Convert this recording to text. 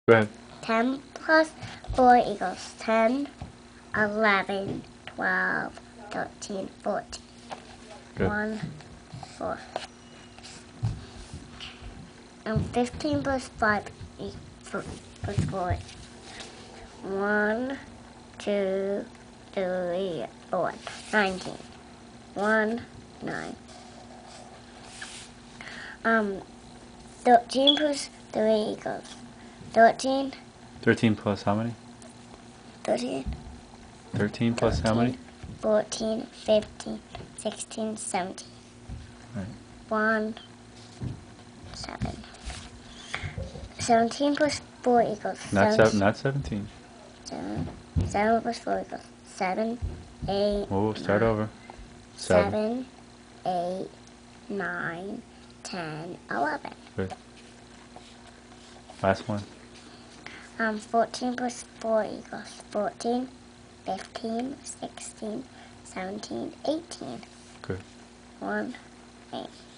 Go ahead. 10 plus 4 equals 10, 11, 12, 13, 14. Good. 1, 4. And 15 plus 5 equals 4. 1, 2, 3, 4. 19. 1, 9. 13 plus 3 equals 13. 13 plus how many? 13. 13 plus how many? 14, 15, 16, 17. Right. 1, 7. 17 plus 4 equals Not 7. not 17. 7. 7 plus 4 equals 7, 8. We'll start 9, over. 7, 8, 9, 10, 11. Good. Last one. 14 plus 4 equals 14, 15, 16, 17, 18. Good. 1, 8.